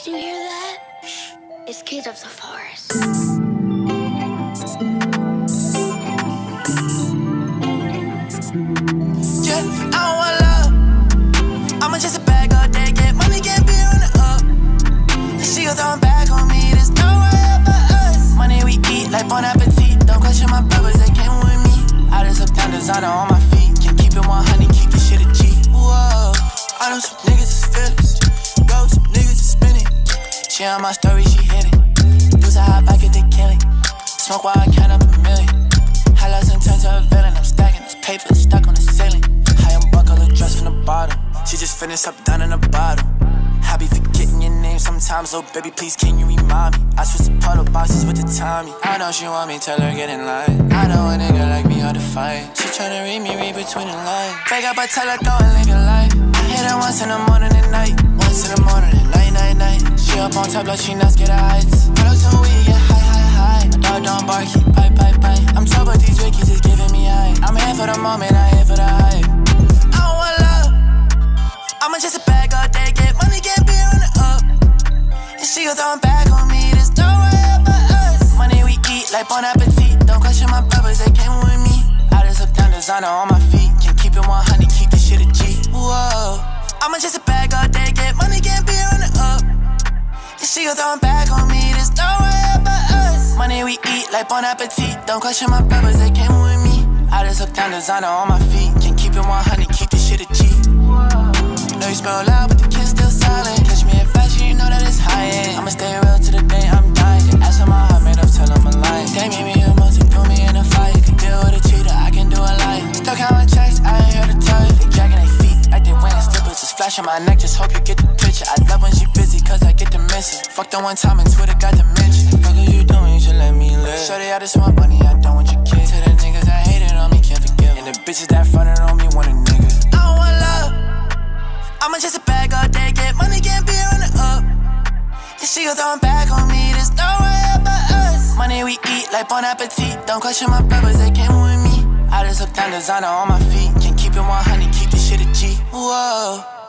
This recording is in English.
You hear that? It's Kids of the Forest. Yeah, I don't want love. I'ma just a bag all day, get money, get beer on the up. And she gon' throw back on me, there's no way up for us. Money we eat like Bon Appetit. Don't question my brothers, they came with me. I just up down designer on my feet. Can't keep it 100, keep this shit a G. Whoa, I know some niggas is fearless. Go, some niggas is spinning. She on my story, she hit it. Dudes a hot pocket, they kill it. Smoke while I count up a million. Highlights and turns to a villain. I'm stacking this paper, stuck on the ceiling. High and buckle, a dress from the bottom. She just finished up down in the bottle. I be forgetting your name sometimes, oh baby, please can you remind me? I switch the puddle boxes with the timing. I know she want me, tell her get in line. I know a nigga like me hard to fight. She tryna read me, read between the lines. Break up, I tell her go and live your life. I hit her once in the morning and night. Once in the morning and night. She up on top like she not scared of heights. Put up some weed, get high. My dog don't bark, keep pipe. I'm told but these Rickies is giving me hype. I'm here for the moment, I here for the hype. I don't want love. I'ma just a bag all day, get money, get beer on the up. And she gon' throw back on me, there's no way up for us. Money we eat like Bon Appetit. Don't question my brothers, they came with me. I just up down designer on my feet. Can't keep it 100, keep this shit a G. Whoa, I'ma just a bag all day, get money, get beer on the up. And she gon' throw back on me, there's no way up for us. Money we eat like Bon Appetit. Don't question my brothers, they came with me. I just up down designer on my feet. Can't keep it 100, keep this shit a G. Know you smell loud, but the kid's still silent. Catch me in fashion, you know that it's high end. I'ma stay real to the day I'm dying. Ask for my heart made up, tell them a lie. They made me a multi, threw me in a fight. Could deal with a cheater, I can do a lie. Stuck on my checks, I ain't here to tell you. They dragging their feet, I did wearing slippers. Just flashing my neck, just hope you get the picture. I love when she busy, cause I get the message. Fucked her one time and Twitter got the mention. Fuck are you doing, you should let me live. Shorty, I just want money, I don't want your kids. To the niggas that hated on me, can't forgive. And the bitches that fronted on me want a nigga. I don't want love. I'ma just a bag all day, get money, get beer on the up. And she gon' throw back on me, there's no way up for us. Money we eat like Bon Appetit. Don't question my brothers, they came with me. I just up down designer on my feet. Can't keep it 100, keep this shit a G. Whoa.